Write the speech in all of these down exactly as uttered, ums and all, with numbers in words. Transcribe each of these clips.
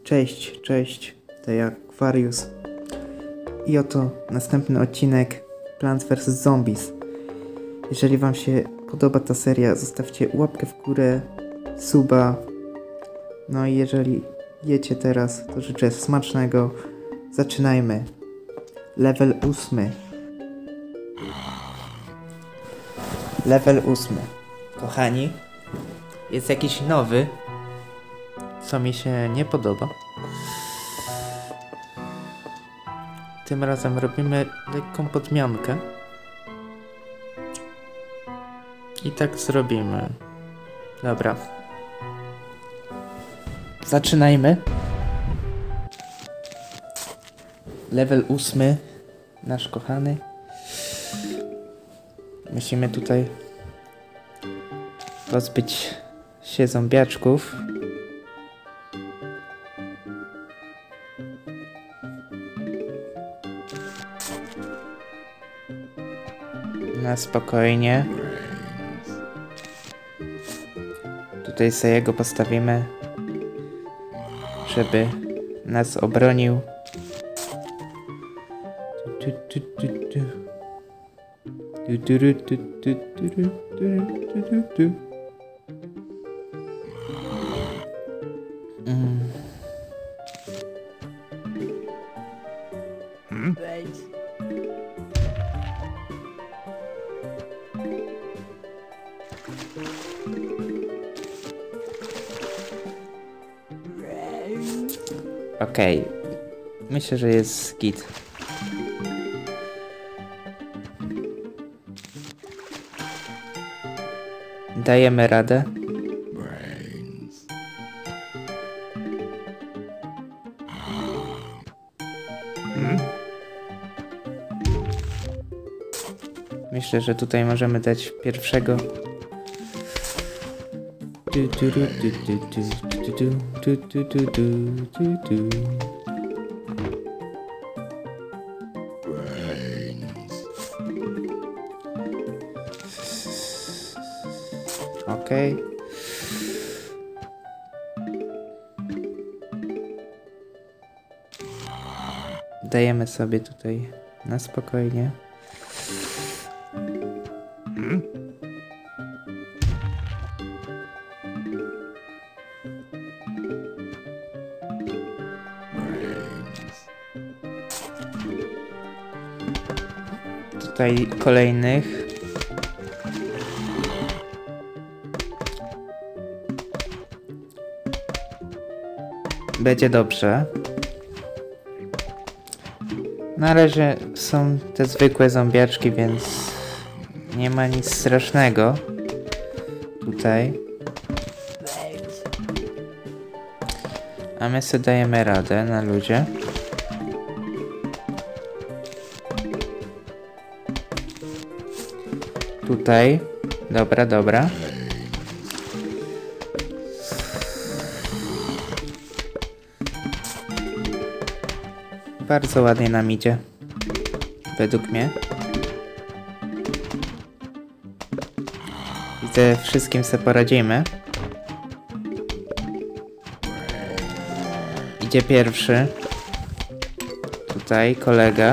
Cześć, cześć, to ja Aquarius. I oto następny odcinek Plants versus. Zombies. Jeżeli wam się podoba ta seria, zostawcie łapkę w górę, suba. No i jeżeli jecie teraz, to życzę smacznego. Zaczynajmy. Level ósmy. Level ósmy. Kochani, jest jakiś nowy, co mi się nie podoba. Tym razem robimy lekką podmiankę. I tak zrobimy. Dobra. Zaczynajmy. Level ósmy. Nasz kochany. Musimy tutaj pozbyć się zombiaczków. Na spokojnie. Tutaj sobie jego postawimy, żeby nas obronił. Mm. Hmm? Okej, okay. Myślę, że jest git. Dajemy radę. Hmm. Myślę, że tutaj możemy dać pierwszego. Du, du, du, du, du, du, du, du, du, du, du. Okej. Okay. Dajemy sobie tutaj na spokojnie. Hmm? Tutaj kolejnych. Będzie dobrze. Na razie są te zwykłe zombiaczki, więc nie ma nic strasznego tutaj. A my sobie dajemy radę na ludzie. Tutaj. Dobra, dobra. Bardzo ładnie nam idzie. Według mnie. I ze wszystkim sobie poradzimy. Idzie pierwszy. Tutaj kolega.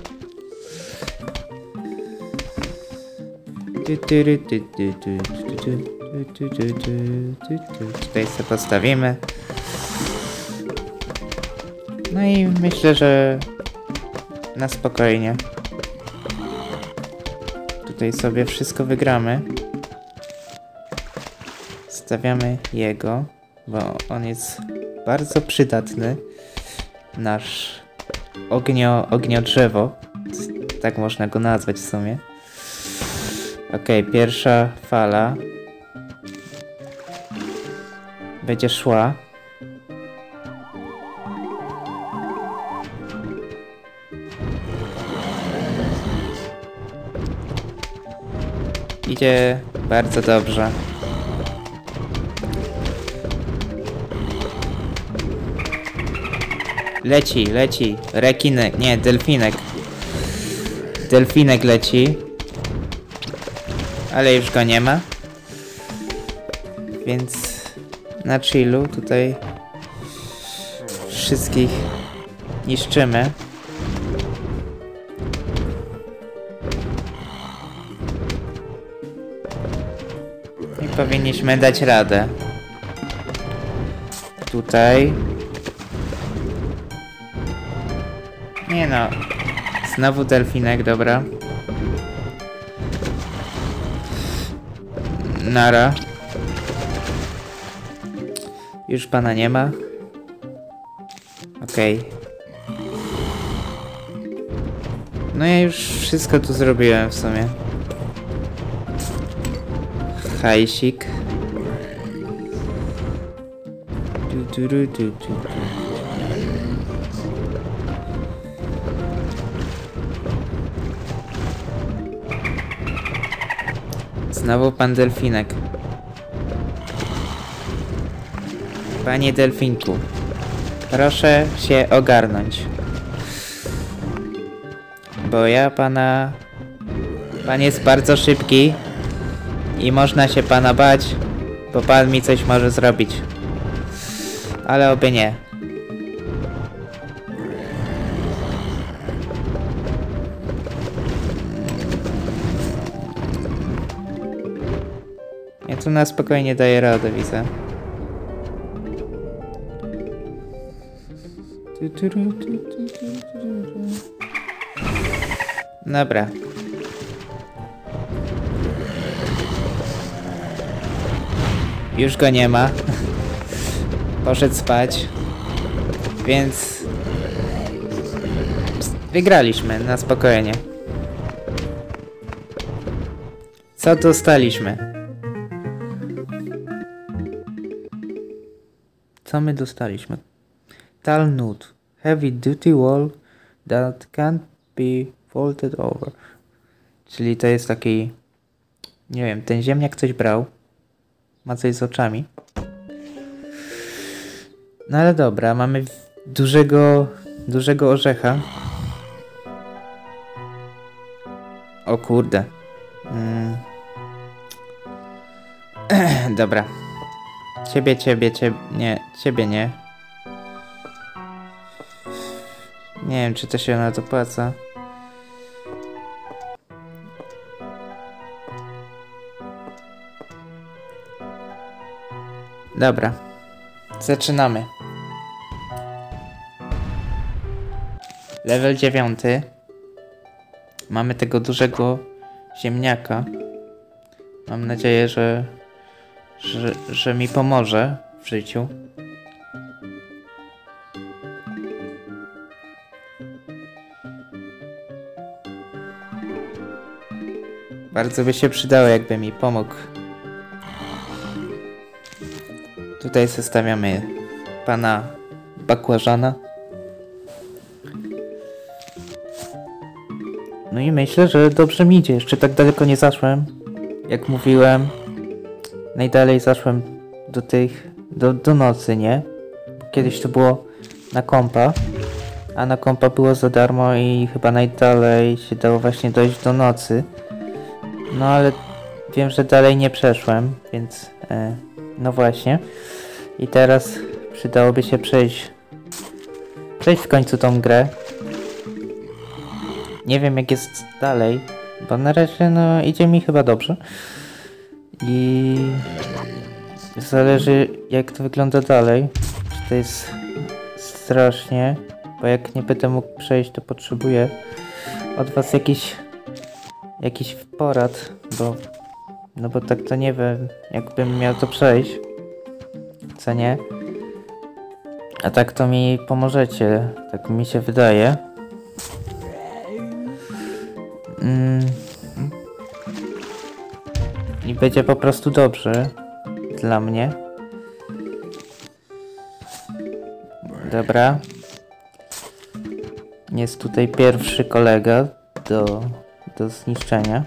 Tutaj sobie postawimy. No i myślę, że na spokojnie. Tutaj sobie wszystko wygramy. Stawiamy jego, bo on jest bardzo przydatny. Nasz ognio, ogniodrzewo. Tak można go nazwać w sumie. Okej, okay, pierwsza fala będzie szła. Idzie bardzo dobrze. Leci, leci. Rekinek, nie, delfinek. Delfinek leci. Ale już go nie ma. Więc na chillu tutaj wszystkich niszczymy. I powinniśmy dać radę. Tutaj. Nie no. Znowu delfinek, dobra. Nara. Już pana nie ma. Okej. Okay. No ja już wszystko tu zrobiłem w sumie. Hajsik. Du, du, du, du, du. Znowu pan delfinek. Panie delfinku, proszę się ogarnąć. Bo ja pana... Pan jest bardzo szybki i można się pana bać, bo pan mi coś może zrobić. Ale oby nie. Ja tu na spokojnie daję radę, widzę. Dobra. Już go nie ma. Poszedł spać. Więc... wygraliśmy na spokojnie. Co dostaliśmy? Co my dostaliśmy? Talnut. Heavy duty wall that can't be folded over. Czyli to jest taki... Nie wiem, ten ziemniak coś brał. Ma coś z oczami. No ale dobra, mamy dużego... dużego orzecha. O kurde. Mm. Dobra. Ciebie, ciebie, ciebie... Nie, ciebie nie. Nie wiem, czy to się na to opłaca. Dobra. Zaczynamy. Level dziewiąty. Mamy tego dużego ziemniaka. Mam nadzieję, że, że, że mi pomoże w życiu. Bardzo by się przydało, jakby mi pomógł. Tutaj zostawiamy pana bakłażana. No i myślę, że dobrze mi idzie. Jeszcze tak daleko nie zaszłem. Jak mówiłem, najdalej zaszłem do tych, do, do nocy, nie? Kiedyś to było na kompa, a na kompa było za darmo i chyba najdalej się dało właśnie dojść do nocy. No ale wiem, że dalej nie przeszłem, więc e, no właśnie. I teraz przydałoby się przejść, przejść w końcu tą grę. Nie wiem jak jest dalej, bo na razie no idzie mi chyba dobrze. I zależy jak to wygląda dalej. Czy to jest strasznie, bo jak nie będę mógł przejść, to potrzebuję od was jakiś jakiś porad, bo no bo tak to nie wiem, jakbym miał to przejść, co nie? A tak to mi pomożecie, tak mi się wydaje. Mm. I będzie po prostu dobrze dla mnie. Dobra. Jest tutaj pierwszy kolega do, do zniszczenia.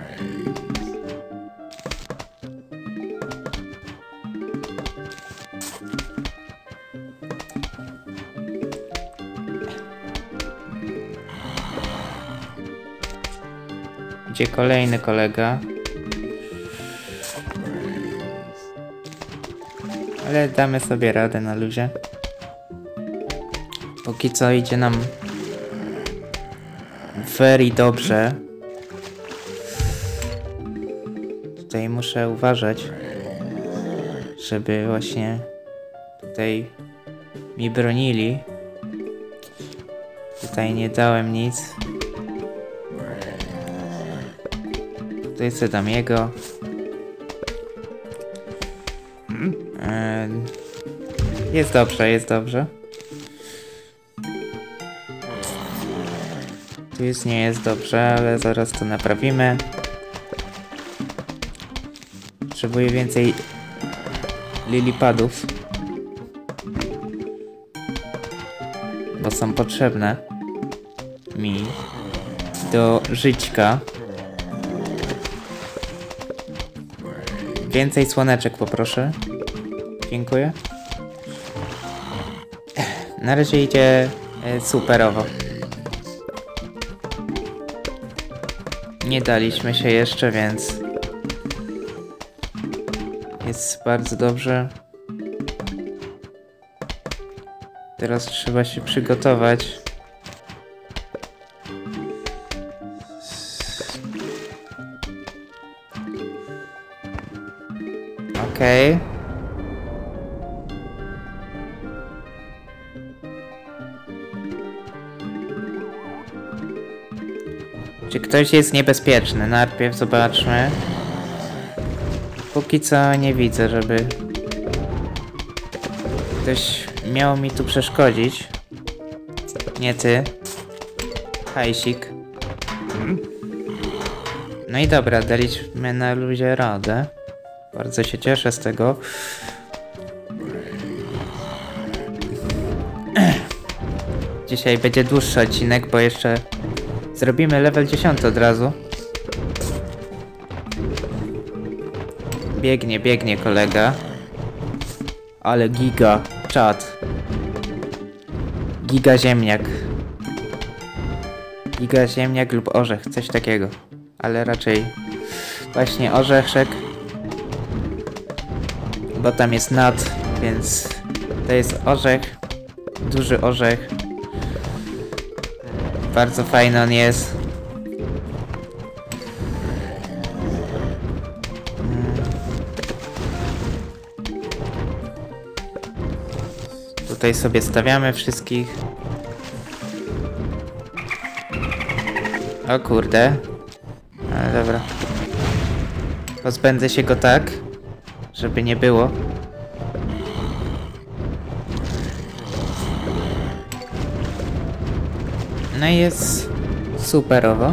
Gdzie kolejny kolega? Ale damy sobie radę na luzie. Póki co idzie nam very dobrze. Tutaj muszę uważać, żeby właśnie tutaj mi bronili. Tutaj nie dałem nic. Tutaj sobie dam jego. Jest dobrze, jest dobrze. Tu jest, nie jest dobrze, ale zaraz to naprawimy. Potrzebuję więcej lilipadów, bo są potrzebne mi do żyćka. Więcej słoneczek poproszę. Dziękuję. Na razie idzie superowo. Nie daliśmy się jeszcze, więc jest bardzo dobrze. Teraz trzeba się przygotować. Okej. Okay. Czy ktoś jest niebezpieczny? Najpierw zobaczmy. Póki co nie widzę, żeby ktoś miał mi tu przeszkodzić. Nie ty. Hajsik. No i dobra, daliśmy na luzie radę. Bardzo się cieszę z tego. Dzisiaj będzie dłuższy odcinek, bo jeszcze zrobimy level dziesiąty od razu. Biegnie, biegnie kolega. Ale giga, czad. Giga ziemniak. Giga ziemniak lub orzech, coś takiego. Ale raczej właśnie orzeszek. Bo tam jest nad, więc to jest orzech. Duży orzech. Bardzo fajny on jest. Tutaj sobie stawiamy wszystkich. O kurde. Ale dobra. Pozbędę się go tak, żeby nie było. No i jest superowo.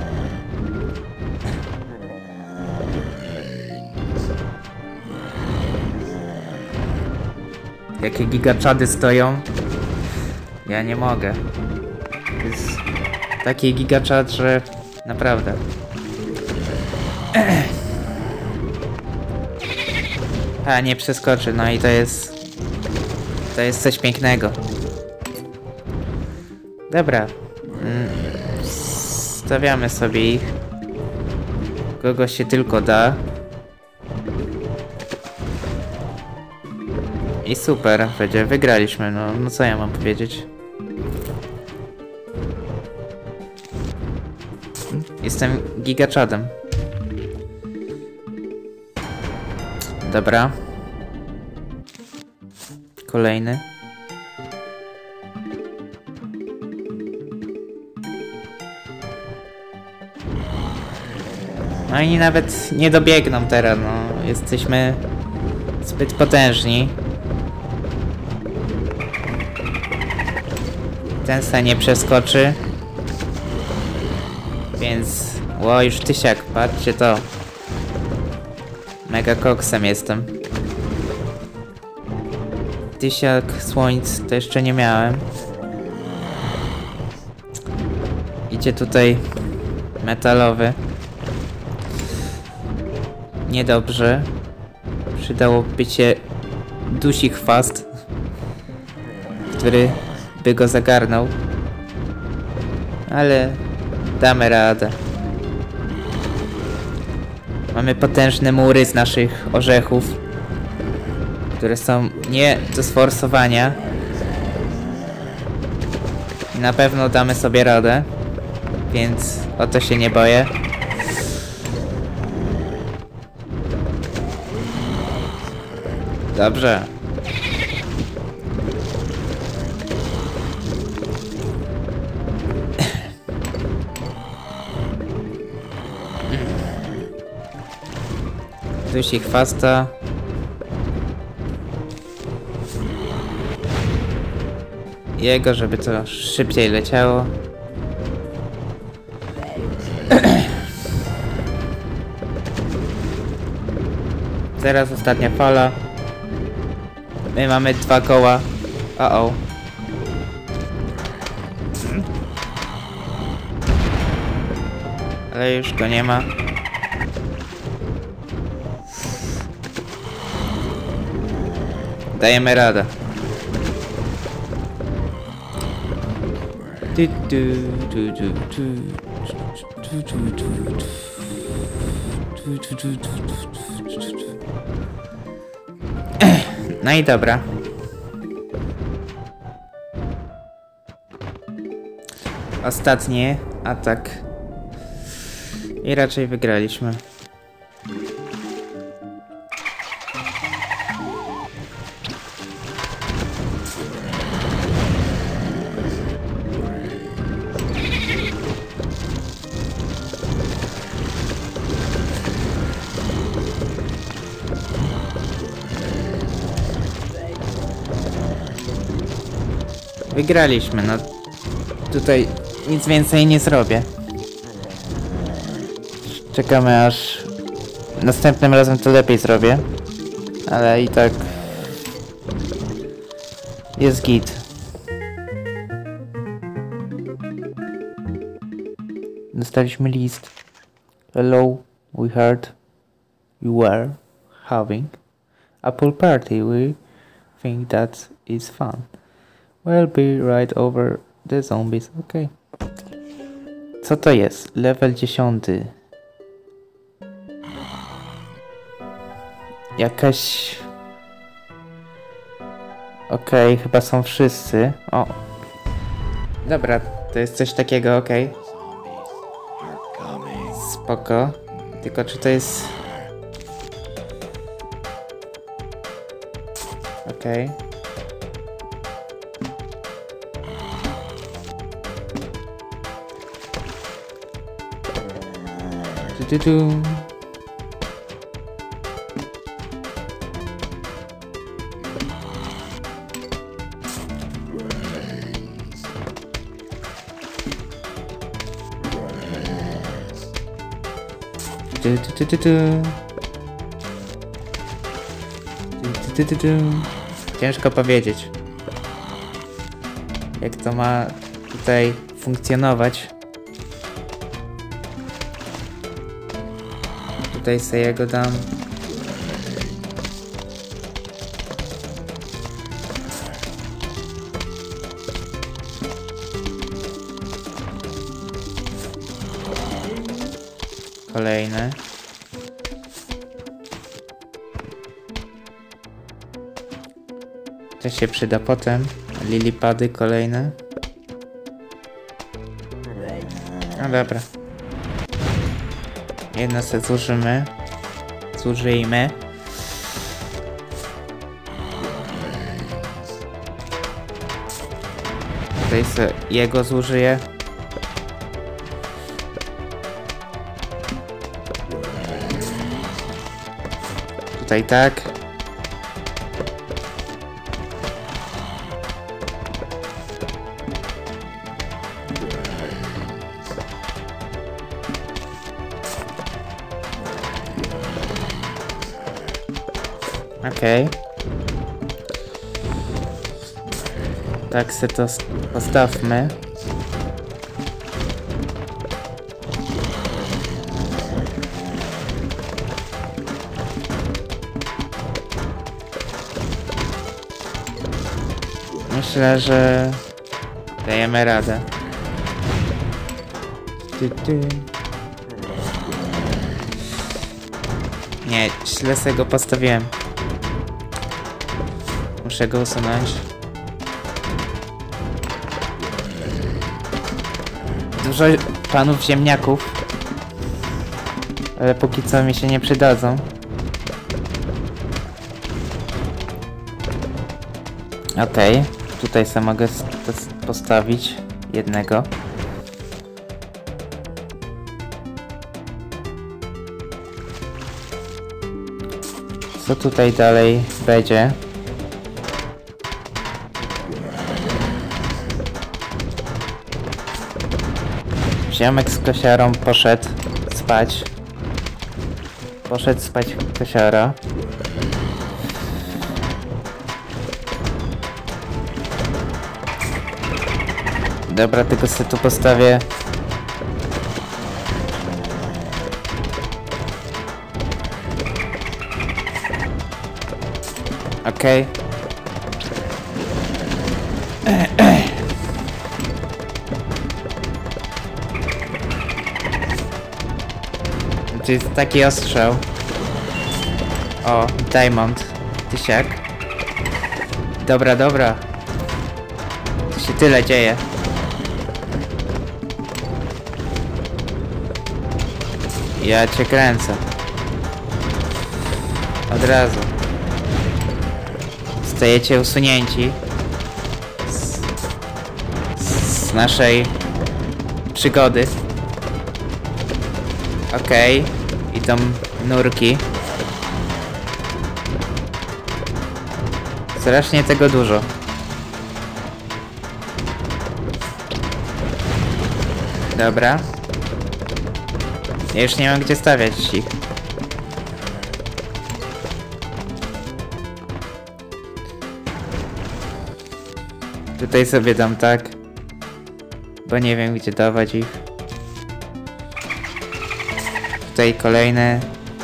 Jakie gigaczady stoją. Ja nie mogę. To jest taki gigaczad, że naprawdę. A nie przeskoczy, no i to jest to jest coś pięknego. Dobra. Stawiamy sobie ich. Kogo się tylko da. I super, będzie, wygraliśmy, no, no co ja mam powiedzieć. Jestem gigaczadem. Dobra. Kolejny. No i nawet nie dobiegną teraz, no. Jesteśmy zbyt potężni. Ten se nie przeskoczy. Więc... Ło, już tysiak, patrzcie to. Mega koksem jestem. Tysiak słońc to jeszcze nie miałem. Idzie tutaj metalowy. Niedobrze. Przydałoby się dusi chwast, który by go zagarnął. Ale damy radę. Mamy potężne mury z naszych orzechów, które są nie do sforsowania. I na pewno damy sobie radę. Więc o to się nie boję. Dobrze. Dusi chwasta. Jego, żeby to szybciej leciało. Teraz ostatnia fala. My mamy dwa koła. O o. Ale już go nie ma. Dajemy radę. No i dobra. Ostatni atak. I raczej wygraliśmy. Wygraliśmy, no tutaj nic więcej nie zrobię. Czekamy aż następnym razem to lepiej zrobię. Ale i tak jest git. Dostaliśmy list. Hello, we heard you were having a pool party. We think that is fun. We'll be right over the zombies. Okay. Co to jest? Level dziesiąty. Jakaś... Okej, okay, chyba są wszyscy. O. Dobra, to jest coś takiego, okej. Okay. Spoko. Tylko czy to jest... Okej. Okay. Du, du. Du, du, du, du, du. Du, du, du, du. Ciężko powiedzieć, jak to ma tutaj funkcjonować. Tutaj sobie jego dam. Kolejne. To się przyda potem. Lilipady kolejne. No dobra. Jedno se zużymy. Zużyjmy. Tutaj se jego zużyję. Tutaj tak. Okej. Okay. Tak se to postawmy. Myślę, że dajemy radę. Ty, ty. Nie, źle se go postawiłem. Muszę go usunąć. dużo panów ziemniaków. Ale póki co mi się nie przydadzą. Okej, okay. Tutaj sam mogę postawić jednego. Co tutaj dalej będzie? Ziomek z kosiarą poszedł spać. Poszedł spać kosiara. Dobra, tylko sobie tu postawię. Okej. Okay. To jest taki ostrzał. O, diamond. Tysiak. Dobra, dobra. To się tyle dzieje. Ja cię kręcę. Od razu. Stajecie usunięci z, z naszej przygody. Okej. Okay. Idą nurki. Strasznie tego dużo. Dobra. Ja już nie mam gdzie stawiać ich. Tutaj sobie dam tak. Bo nie wiem gdzie dawać ich. Tutaj kolejne.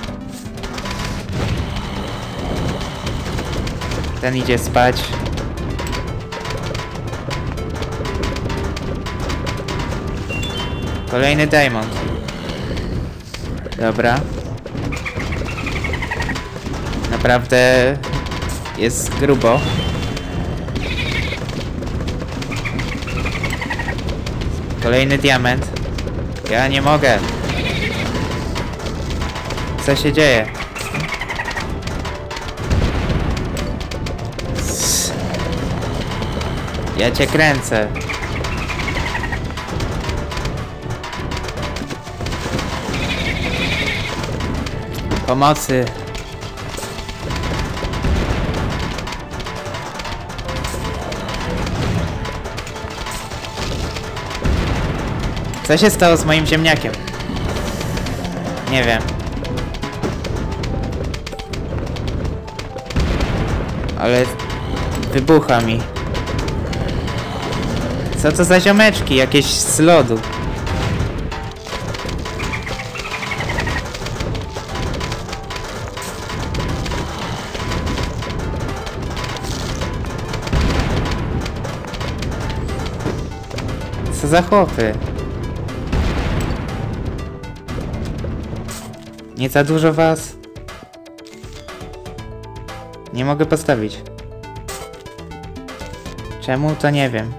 Ten idzie spać. Kolejny diamond. Dobra. Naprawdę jest grubo. Kolejny diament. Ja nie mogę. Co się dzieje? Ja cię kręcę. Pomocy. Co się stało z moim ziemniakiem? Nie wiem. Ale wybucha mi. Co to za ziomeczki? Jakieś z lodu. Co za chłopy? Nie za dużo was? Nie mogę postawić. Czemu? To nie wiem.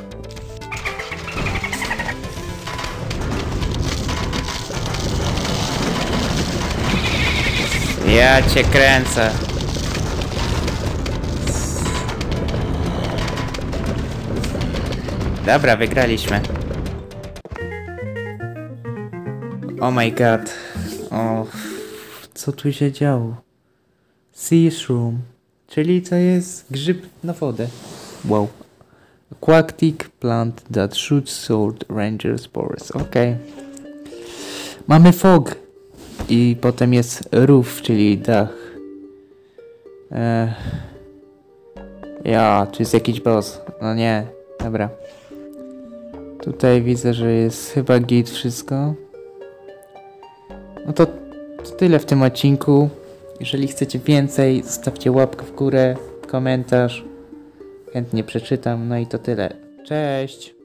Ja cię kręcę. Dobra, wygraliśmy. Oh my god. O, co tu się działo? Sea shroom, czyli to jest grzyb na wodę. Wow. Aquatic plant that shoots sword ranger spores. Ok. Mamy fog. I potem jest roof, czyli dach. Eee. Ja, tu jest jakiś boss. No nie, dobra. Tutaj widzę, że jest chyba git wszystko. No to, to tyle w tym odcinku. Jeżeli chcecie więcej, zostawcie łapkę w górę, komentarz. Chętnie przeczytam. No i to tyle. Cześć!